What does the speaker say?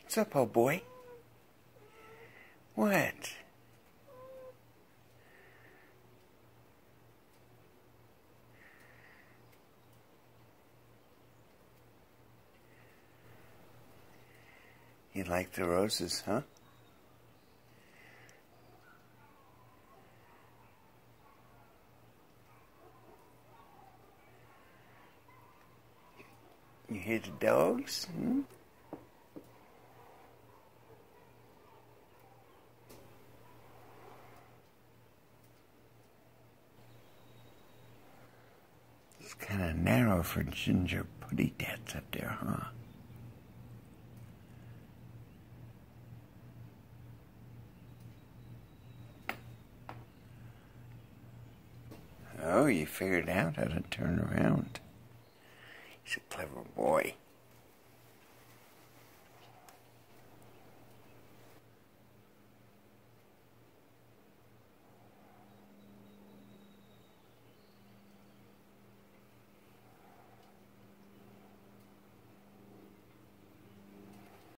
What's up, old boy? What? You like the roses, huh? You hear the dogs? Hmm? It's kind of narrow for ginger putty tats up there, huh? Oh, you figured out how to turn around. He's a clever boy.